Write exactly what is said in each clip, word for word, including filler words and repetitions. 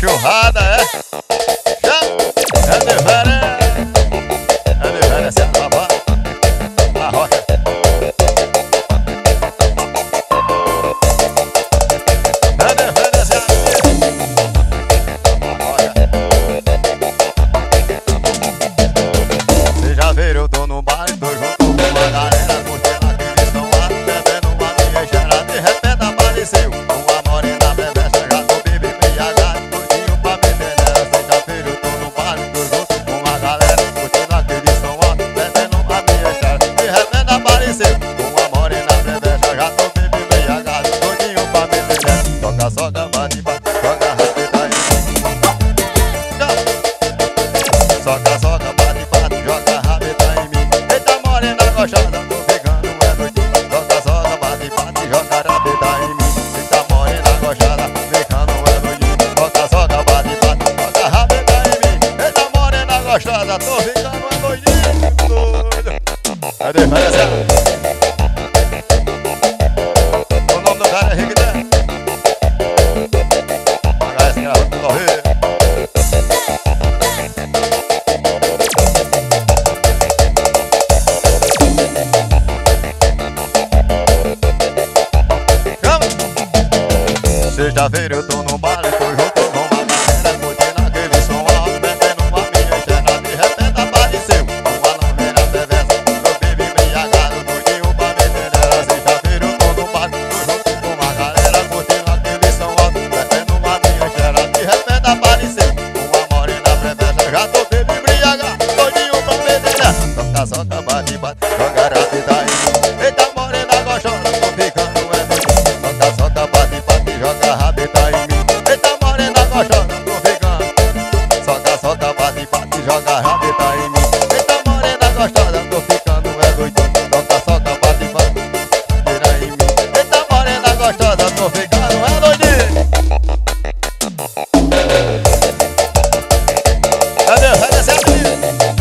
cachorrada, é? Já? É de vera. É de vera, essa é a babá. A rocha. É de vera, essa é a rocha. Vocês já viram, eu tô no bar e tô junto com uma galera curtindo aquele som lá, bebendo uma minha cheira. De repente apareceu uma morena bebesta, já tô bebendo embriagado, doidinho pra beber nela. Vocês já viram, eu tô no bar e tô junto com uma galera curtindo aquele som lá, bebendo uma minha cheira. De repente apareceu uma morena bebesta, já tô bebendo embriagado, doidinho pra beber nela. Toca, soca, bate, bate, joga rápido aí. Soca, soca, bate, bate, joga rápido em mim. Eita morena gostosa, tô ficando é doidinho. Soca, soca, bate, bate, joga rápido em mim. Eita morena gostosa, ficando é doidinho. Soca, soca, bate, bate, joga rápido em mim. Eita morena gostosa, tô ficando é doidinho. Doido. É diferença. O nome do cara é Riquidé. Pagar esse cara tudo ao rio. Sexta-feira eu tô no bar e tô junto com uma galera curtindo aquele som alto, bebendo uma minha externa. De repente apareceu uma lambeira perversa, eu bebi embriagado, doidinho pra beber nela. Sexta-feira eu tô no bar e tô junto com uma galera curtindo aquele som alto, bebendo uma minha externa. De repente apareceu uma morena perversa, já tô bebi embriagado, doidinho pra beber nela. Toca, soca, bate, bate, joga rápida aí. Eita morena gostosa, tô ficando é doidinho. Toca, soca, bate, bate, joga rápido em mim. Eita morena gostosa, tô ficando. Soca, soca, bate, bate, joga rápido em mim. Eita morena gostosa, tô ficando é doidinho. Soca, soca, bate, bate, tira em mim. Eita morena gostosa, tô ficando é doidinho. Cadê? Vai descer a menina.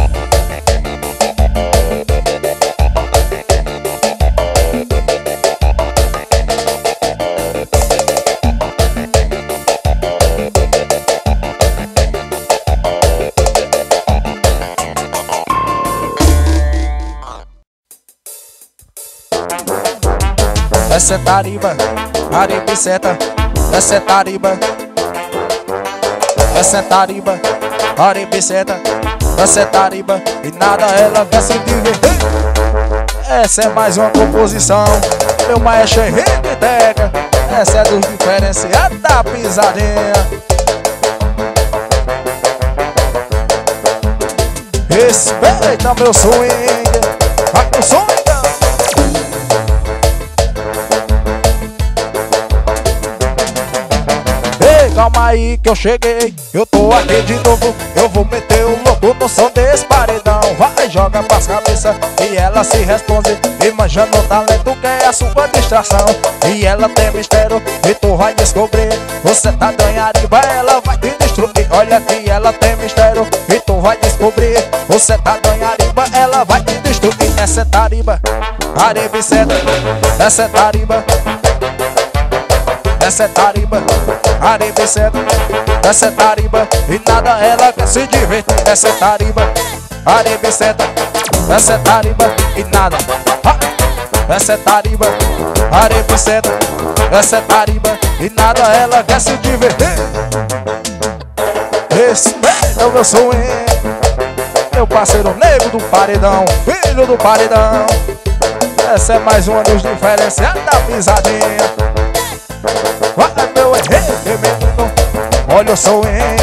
Essa é tariba, aribiceta. Essa é tariba. Essa é tariba, aribiceta. Essa é tariba e nada ela quer se divertir. Essa é mais uma composição. Meu maestro Henrique Teca. Essa é dos diferenciados da pisadinha. Respeita meu swing. Vai pro swing. Calma aí que eu cheguei, eu tô aqui de novo. Eu vou meter o louco no som desse paredão. Vai, joga pras cabeças e ela se responde. E manjando o talento que é a sua distração. E ela tem mistério e tu vai descobrir. Você tá danhariba, ela vai te destruir. Olha que ela tem mistério e tu vai descobrir. Você tá danhariba, ela vai te destruir. Essa é tariba, aribiceta. Essa é tariba. Essa é tariba, aribiceta. Essa é tariba e nada ela quer se divertir. Essa é tariba, aribiceta. Essa é tariba e nada. Essa é tariba, aribiceta. Essa é tariba e nada ela quer se divertir. Respeita o meu swing. Meu parceiro negro do paredão, filho do paredão. Essa é mais uma dos diferenciados da pisadinha. Vai meu Henrique, menino, olha o swing.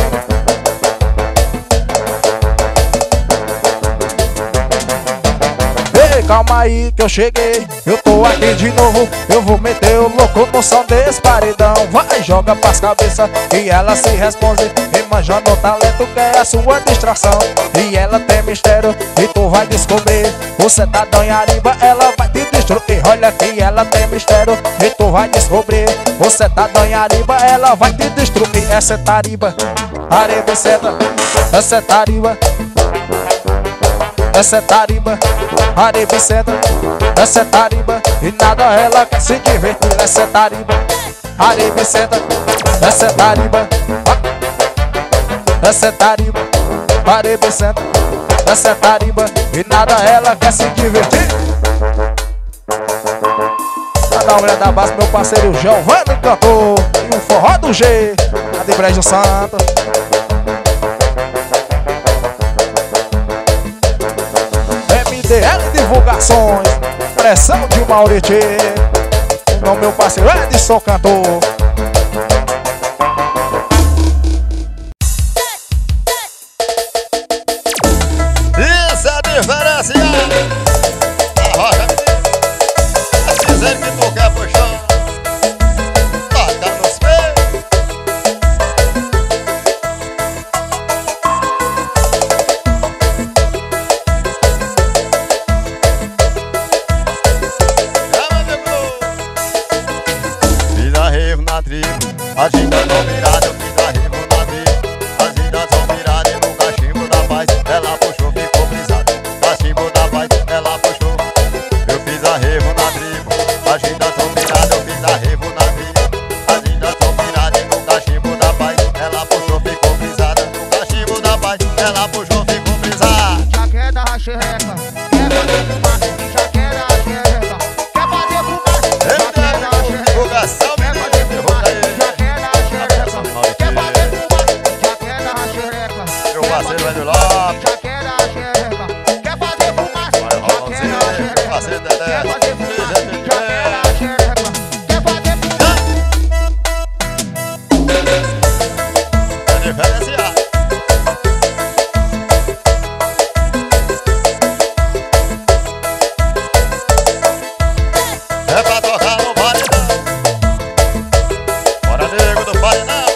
Ei, calma aí que eu cheguei, eu tô aqui de novo. Eu vou meter o louco no som desse paredão. Vai, joga pras cabeças e ela se responde. E manjando o talento que é a sua distração. E ela tem mistério e tu vai descobrir. Você tá danhariba, ela vai te destruir. Olha que ela tem mistério e tu vai descobrir. Você tá danhariba, ela vai te destruir. Essa é tariba, aribiceta. Essa é tariba. Essa é tariba, aribiceta. Essa é tariba e nada ela quer se divertir. Essa é tariba, aribiceta. Essa é tariba. Essa é tarimba, parede senta. Essa é tarimba e nada ela quer se divertir. Pra dar uma olhada abaixo, meu parceiro Giovanni cantor. E um forró do G, a de Brejo Santo. M D L Divulgações, pressão de Mauriti. O meu parceiro Edson cantor. Isso é diferenciado. A rocha tá dizendo que tu quer puxar. Toca nos peitos. Fiz arrevo na tribo, a ginga tão virada. Eu fiz arrevo na tribo, as gingas tão viradas. E no cachimbo da paz, ela puxou, ficou brisada. Cachimbo da paz, ela puxou. Eu fiz arrevo na tribo, as gingas tão viradas. Eu fiz arrevo na tribo, as gingas tão viradas. E no cachimbo da paz, ela puxou, ficou brisada. No cachimbo da paz, ela puxou, ficou brisada. Já quer dar rachereca, quer fazer fumar, já quer dar rachereca, quer fazer fumar, já quer dar rachereca, Divulgação, quer fazer fumar, já quer dar rachereca, quer fazer fumar, já quer dar rachereca, meu parceiro Edson Lopes, já quer dar rachereca, quer fazer fumar, já quer dar rachereca, meu parceiro Dedé, quer fazer fumar, já quer dar Dedé. rachereca, quer fazer fumar. É diferenciado. É pra tocar no paredão. Bora, nego do paredão.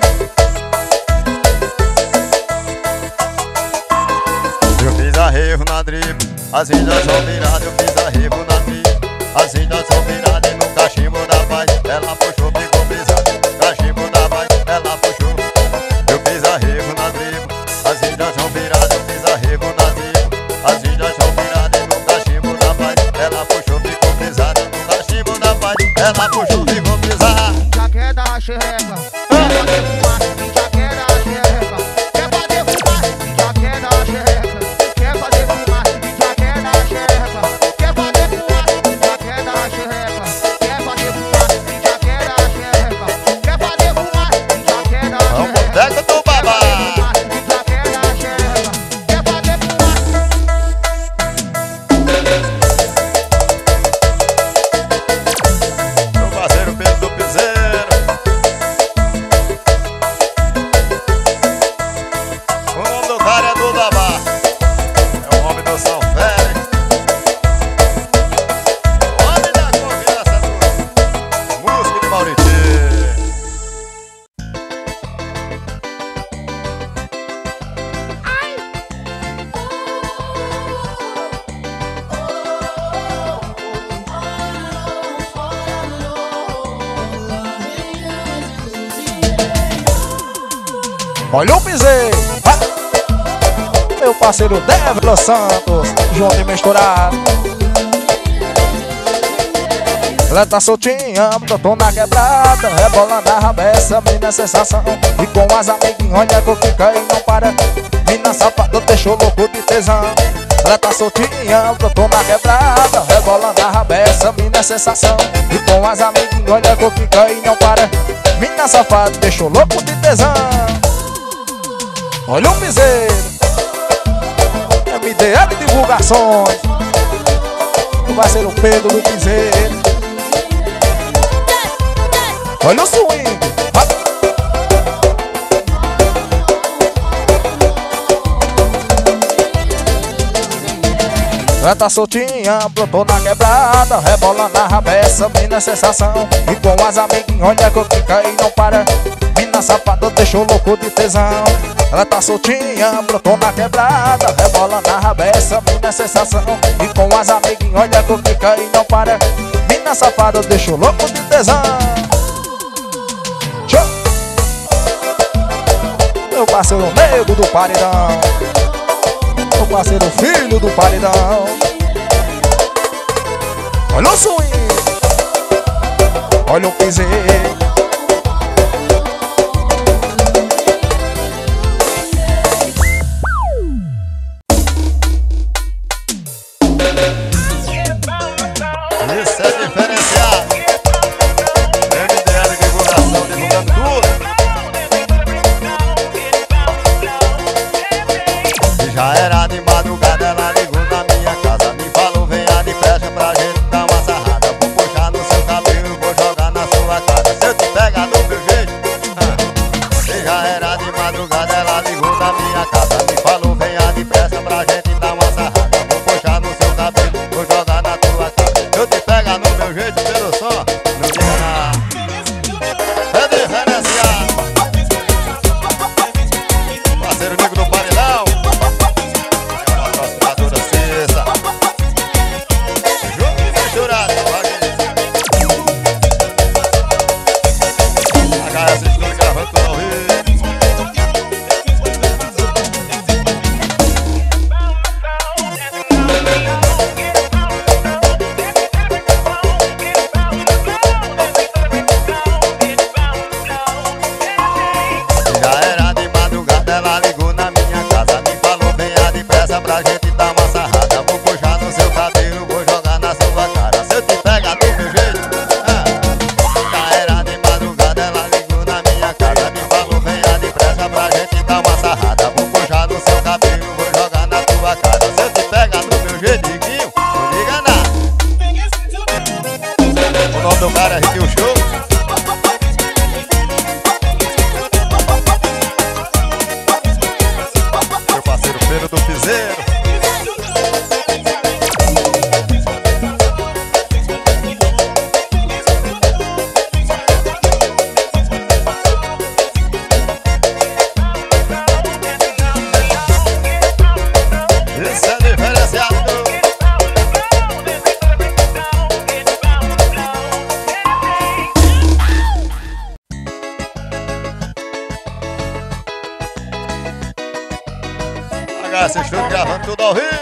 Eu fiz arrevo na drible, as ilhas são viradas. Eu fiz arrevo na drible, as ilhas são viradas. E no cachimbo da paz, ela puxou, ficou brisada. Cachimbo da paz, ela puxou. Eu fiz arrevo na drible, as ilhas são viradas. Eu fiz arrevo na drible, as ilhas são viradas. E no cachimbo da paz, ela puxou, ficou brisada. No cachimbo da paz, ela puxou, ficou brisada. Já quer dar rachereca, quer fazer fumar, já quer dar rachereca, quer fazer fumar, já quer dar rachereca, quer fazer fumar, já quer dar rachereca, quer fazer fumar, já quer dar rachereca, quer fazer fumar, já quer dar rachereca, quer fazer fumar, já quer dar É o rachereca, boteco do babá. já quer dar rachereca, quer fazer fumar. Meu parceiro Pedro do Piseiro. O nome do cara é Duda Bar. É o homem do São Félix. O homem da confiança do músico de Mauriti. Olha o piseiro, ah! Meu parceiro Devil Santos, junto e misturado. Ela tá soltinha, tô na quebrada, rebolando a rabeça, mina sensação. E com as amiguinhas, olha que fica e não para. Mina safada, deixou louco de tesão. Ela tá soltinha, tô na quebrada, rebolando a rabeça, mina sensação. E com as amiguinhas, olha que fica e não para. Mina safada, deixou louco de tesão. Olha o piseiro, M D L Divulgações, o parceiro Pedro do Piseiro. Olha o swing, ah! Ela tá soltinha, brotou na quebrada, rebolando a rabeça, mina sensação. E com as amiguinhas, olha que fica e não para. Mina safada, deixou louco de tesão. Ela tá soltinha, brotou na quebrada, rebolando a rabeça, mina sensação. E com as amiguinhas, olha que fica e não para. Mina safada, deixou louco de tesão. Show! Meu parceiro nego do paredão, meu parceiro filho do paredão. Olha o swing, olha o piseiro. ao vivo. Já era de madrugada, ela ligou na minha casa, me falou, venha depressa pra gente dar uma sarrada. Vou puxar no seu cabelo, vou jogar na sua cara. Se eu te pegar do meu jeito, ah. Já era de madrugada, ela ligou na minha casa, me falou, venha depressa pra gente dar uma sarrada. Vou puxar no seu cabelo, vou jogar na sua cara. Se eu te pegar do meu jeito, Riquinho, não liga nada. O nome do cara é Riquinho Show. Meu parceiro Pedro do Piseiro. Isso é diferenciado. Esse estúdio gravando tudo ao vivo.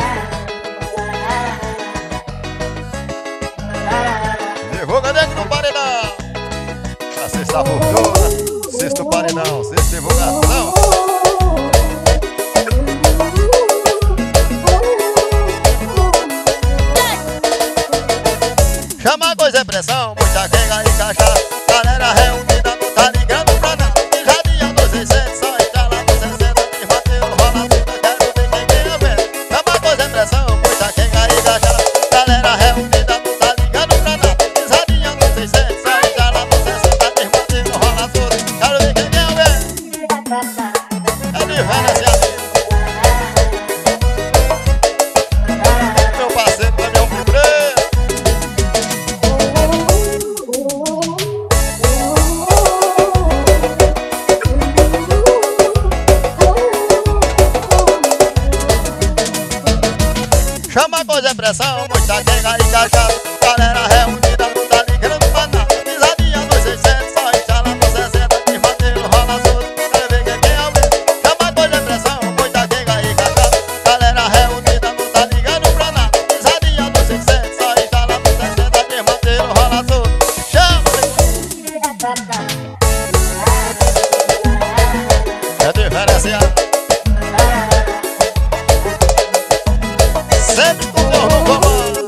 Divulga dentro do paredão. A sexta fortuna, sexto paredão, sexta divulgação. Chama coisa é pressão, muita quenga e cachaça. Galera reunida, não tá ligando pra nada. Pisadinha dos seiscentos, só escala dos sessenta. Desbateu, rola tudo, quero ver quem ganha vendo. Chama coisa é pressão, muita quenga e cachaça. Galera reunida, não tá ligando pra nada. Pisadinha dos seiscentos, só escala dos sessenta. Desbateu, rola tudo, quero ver quem ganha vendo. É diferenciado. Meu parceiro também é um fibreiro. Chama coisa é pressão, muita quenga e cachaça. Galera reunida, não tá ligando pra nada. Pisadinha dos seiscentos, só instala no sessenta. Desbateu, rola solto, quero ver quem é o mesmo. Chama coisa é pressão, muita quenga e cachaça. Galera reunida, não tá ligando pra nada. Pisadinha dos seiscentos, só instala no sessenta. Desbateu, rola solto, chama. É diferenciado. Sempre com Deus no comando.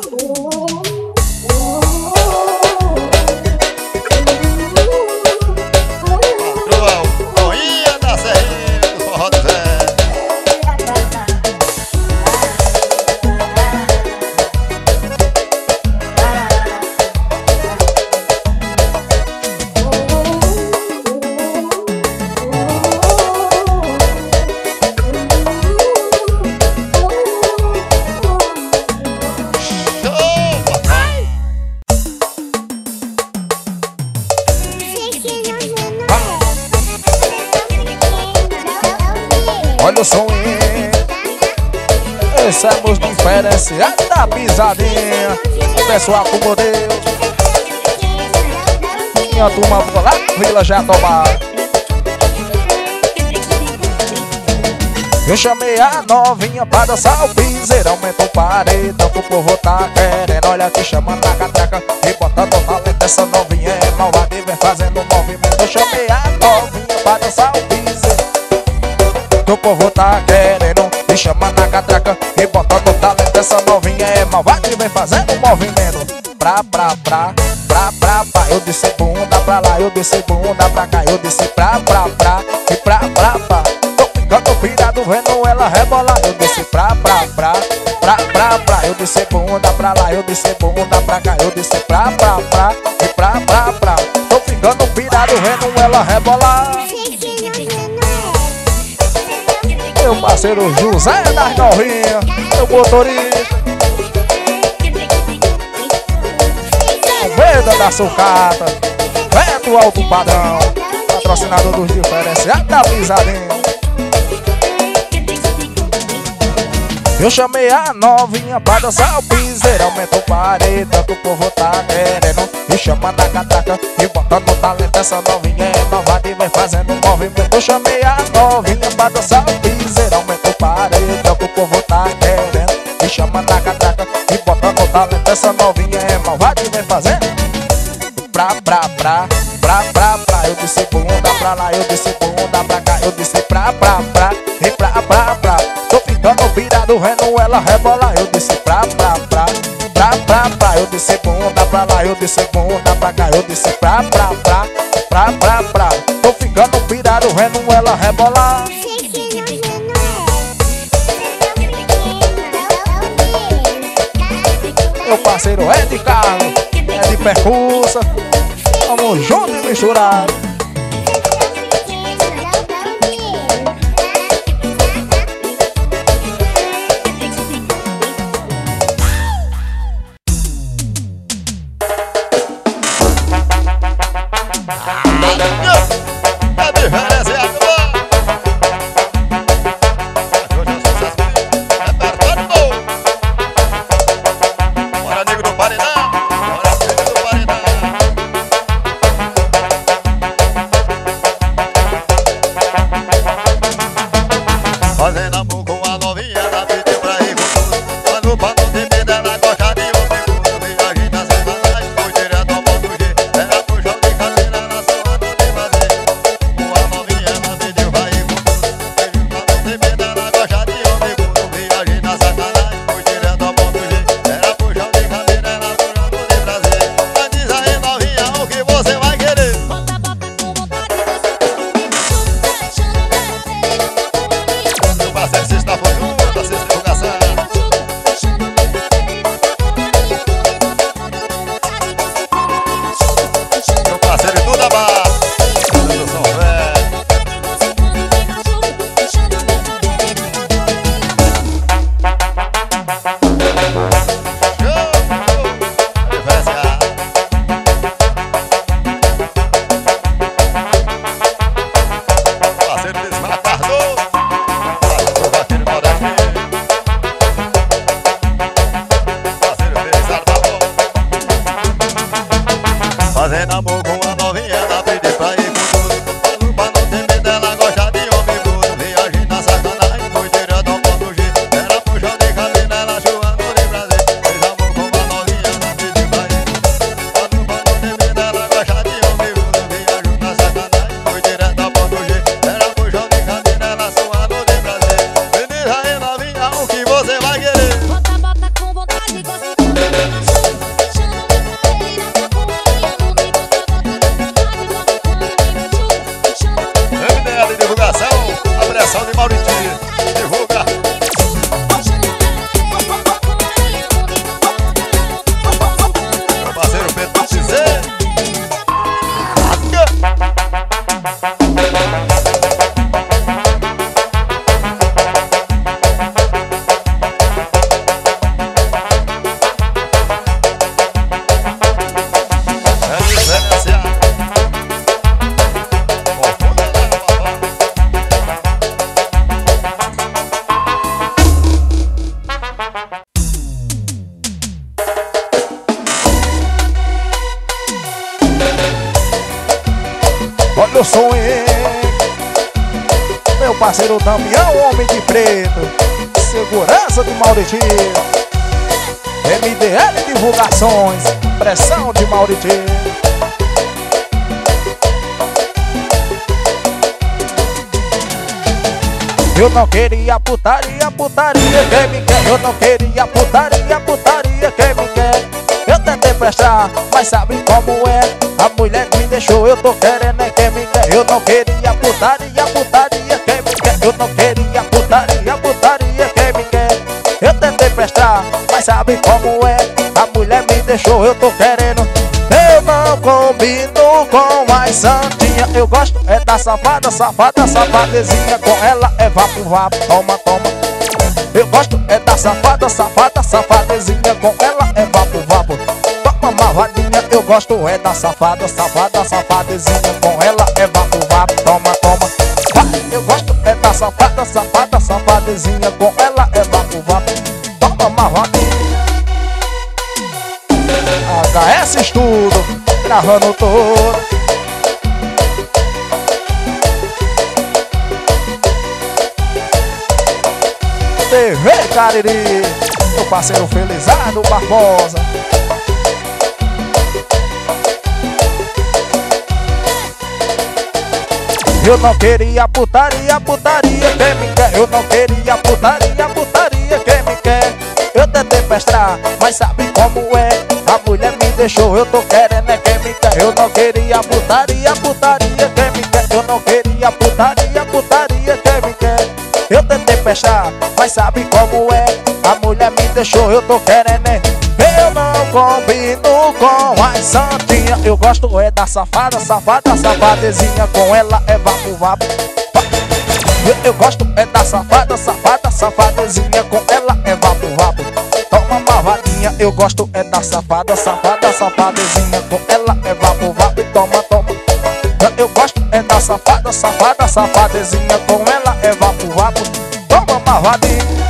Patroa, o Coinha da Serrinha do Forró do Zé. Olha o som aí. Esse é música diferenciada da pisadinha. O pessoal com modelo. Minha turma por lá, Vila Jatobá. Eu chamei a novinha pra dançar o piseiro. Aumenta o paredão que o povo tá querendo. Olha que chamando a catraca e botando o talento. Essa novinha é malvada e vem fazendo um movimento. Eu chamei a novinha pra dançar o piseiro que o povo tá querendo. E chamando a catraca e botando o talento. Essa novinha é malvada e vem fazendo um movimento. Pra, pra, pra, pra, pra, pra. Eu disse bunda pra lá, eu disse bunda pra cá. Eu disse pra, pra, pra, e pra, pra, pra. Tô pirado vendo ela rebolar. Eu disse pra, pra, pra, pra, pra, pra. Eu disse bunda pra lá, eu disse bunda pra cá. Eu disse pra, pra, pra, e pra, pra, pra. Tô ficando pirado vendo ela rebolar. Meu parceiro José das Novinhas, meu motorista, Venda da Sucata, Beto Alto Padrão, patrocinador dos diferenciados da pisadinha. Eu chamei a novinha pra dançar o piseiro. Aumenta o paredão que o povo tá querendo. E chama na cataca e bota no talento. Essa novinha é inovada e vem fazendo um movimento. Eu chamei a novinha pra dançar o piseiro. Aumenta o paredão que o povo tá querendo. E chama na cataca e bota no talento. Essa novinha é malvada e vem fazendo. Pra, pra, pra, pra, pra, pra. Eu disse bunda pra lá, eu disse bunda pra cá. Eu disse pra, pra, pra, e pra, pra, pra. Tô ficando virado, vendo ela rebolar. Eu disse pra, pra, pra, pra, pra, pra. Eu disse bunda pra lá, eu disse bunda pra cá. Eu disse pra, pra, pra, pra, pra, pra. Tô ficando virado, vendo ela rebolar. Meu parceiro é de carro, é de percurso. Vamos junto e misturado. A diferença é a tua. Hoje é sucesso, é perto. Bora, nego do paredão. Bora, nego do paredão. Fazendo amor com a novinha, ela pediu pra ir com tudo. Quando pra não ter medo, ela gosta de um segundo. Viagem na semana, foi direto ao ponto G. Ela puxou de cadeira, ela só andou de fazer. Com a novinha, ela pediu pra ir com tudo. Pra não ter medo, ela gosta de um segundo. Viagem na sacanagem, foi direto ao ponto G. Ela puxou de cadeira, ela só andou de prazer. Mas diz aí, novinha, o que você vai querer? Bota, bota com vontade, você tá comigo, chuta, deixando minha pereira, tá comigo. Meu parceiro, você está fodendo, tá sem divulgação. Meu parceiro, tudo a barra. Eu sou velho. Parceiro Desmar Cardoso. Parceiro Vaqueiro Nordestino. Parceiro Felizardo Barbosa. Fazendo amor com a novinha, ela pediu pra ir com tudo. Falou pra não ter medo, ela gosta de homem bruto. Viagem na sacanagem, foi direto ao ponto G. Ela puxou de cabelo, ela chuando de prazer. Fez amor com a novinha, ela pediu pra ir com tudo. Falou pra não ter medo, ela gosta de homem bruto. Viajou na sacanagem, foi direto ao ponto G. Ela puxou de cabelo, ela suando de prazer. Me diz aí, novinha, o que você vai querer? Bota, bota com vontade, gosto de comer na chuva. Deixando minha pereira, tá comigo. Bota, bota com vontade, gosto de comer na chuva. Deixando minha M D L Divulgação, a pressão de Mauritinho. Divulga. Meu parceiro Pedro Cizê. É diferenciado. Confunde lá, papai. Olha o som, hein? Meu parceiro Damião, homem de preto. Segurança de Mauritinho. M D L Divulgações. Pressão de Mauritinho. Eu não queria putaria, putaria, quem me quer? Eu não queria putaria, putaria, quem me quer? Eu tentei prestar, mas sabe como é? A mulher me deixou, eu tô querendo é quem me quer. Eu não queria putaria, putaria, quem me quer? Eu não queria putaria, putaria, quem me quer? Eu tentei prestar, mas sabe como é? A mulher me deixou, eu tô querendo. Eu não combino com as santinha. Eu gosto é da safada, safada, safadezinha. Com ela é vapo, vapo, toma, toma. Eu gosto é da safada, safada, safadezinha. Com ela é vapo, vapo, toma, malvadinha. Eu gosto é da safada, safada, safadezinha. Com ela é vapo, vapo, toma, toma. Eu gosto é da safada, safada, safadezinha. Com ela é vapo, vapo, estúdio, gravando tudo. T V Cariri, meu parceiro Felizardo Barbosa. Eu não queria putaria, putaria, quem me quer? Eu não queria putaria, putaria, quem me quer? Eu tentei pestrar, mas sabe como é? A mulher me deixou, eu tô querendo é quem me quer. Eu não queria putaria, putaria, quem me quer? Eu não queria putaria, putaria, quem me quer? Eu tentei pestrar, mas sabe como é? A mulher me deixou, eu tô querendo é. Eu não combino com as santinhas. Eu gosto é da safada, safada, safadezinha. Com ela é vapo, vapo. Eu, eu gosto é da safada, safada, safadezinha. Com ela é vapo, vapo. Toma marvadinha. Eu gosto é da safada, safada, safadezinha. Com ela é vapo, vapo. Toma, toma. Eu gosto é da safada, safada, safadezinha. Com ela é vapo, vapo. Toma marvadinha.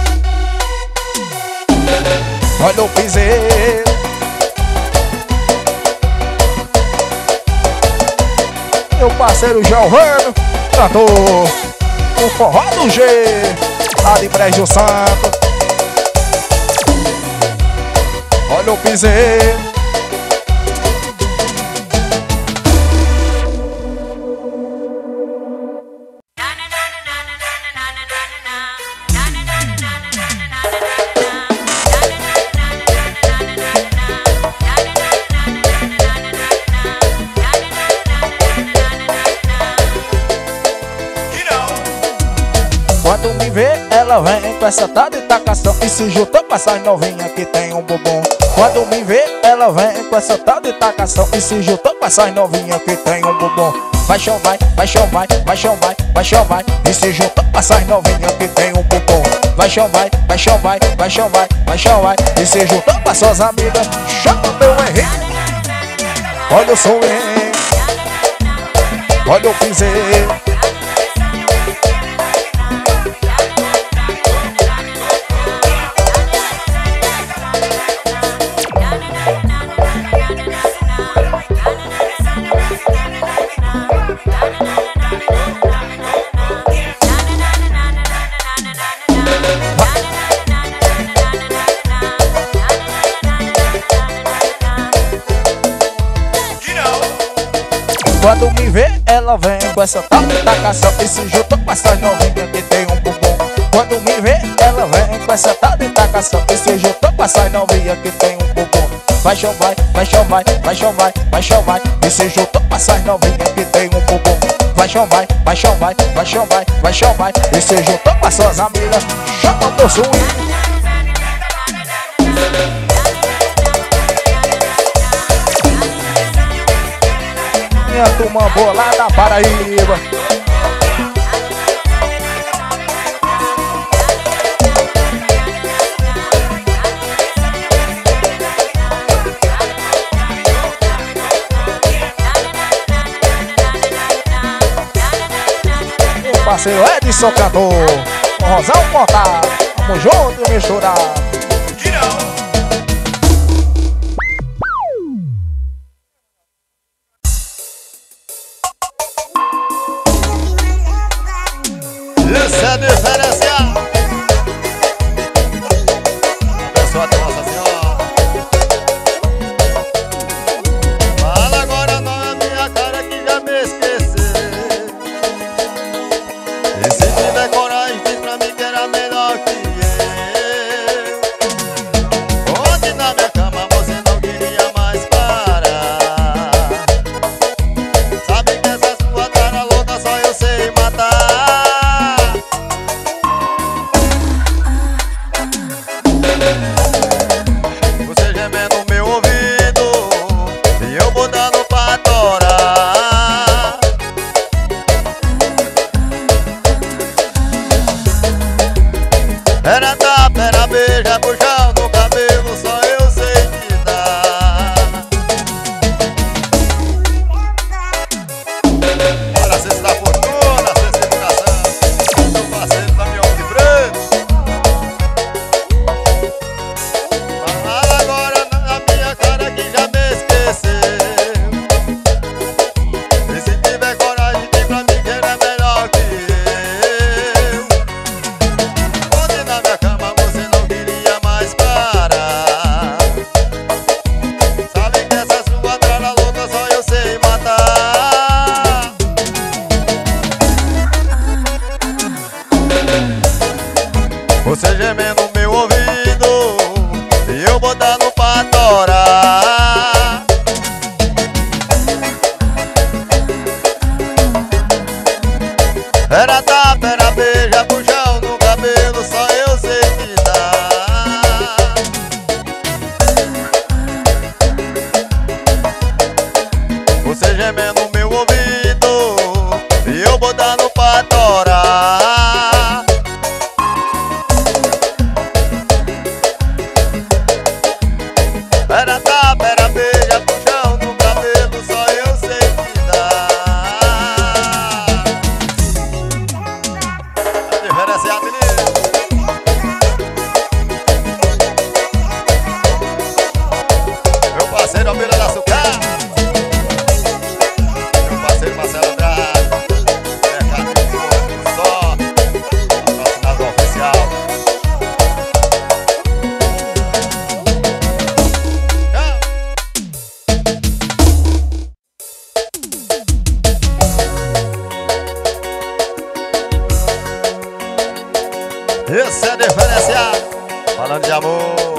Olha o piseiro. Meu parceiro Giovano, cantor o forró do G, lá de Brejo Santo. Olha o piseiro. Quando me vê, ela vem com essa tal de tacação e se juntou com essas novinhas que tem um bumbum. Quando me vê, ela vem com essa tal de tacação e se juntou com essas novinhas que tem um bumbum. Vai chão, vai, vai chão, vai, vai chão, vai, vai chão, vai e se juntou com essas novinhas que tem um bumbum. Vai chão, vai, vai chão, vai, vai chão, vai, vai chão, vai e se juntou com as suas amigas. Chama meu Henrique. Olha o som, hein? Olha o piseiro. Quando me vê, ela vem com essa tal de tacação e se juntou com essas novinhas que tem um bumbum. Quando me vê, ela vem com essa tal de tacação e se juntou com essas novinhas que tem um bumbum. Vai chão, vai, vai chão, vai, vai chão, vai, vai chão, vai e se juntou com essas novinhas que tem um bumbum. Vai chão, vai, vai chão, vai, vai chão, vai, vai chão, vai e se juntou com as suas amigas. Chama meu swing. Minha turma boa lá da Paraíba. Meu parceiro Edson Cantor, Rosão Montado, tamo junto e misturado. Isso é diferencial. Pessoal da Nossa Senhora. Fala agora não é minha cara que já me esqueceu. E se tiver coragem diz pra mim que era melhor que eu. Ontem na minha cama você não queria mais parar. Sabe que essa sua cara louca só eu sei matar. Você gemer no meu ouvido e eu botando pra torar. Era tapa, era beija, puxão no cabelo, só eu sei que dá. Você gemendo no meu ouvido e eu botando pra torar. Era tapa, era beija, puxão no cabelo, só eu sei que dá. A diferença é a menina. Meu parceiro Almeida da Açúcar, meu parceiro Marcelo Andrade, Mercadinho Só, patrocinador oficial. Esse é diferenciado, falando de amor.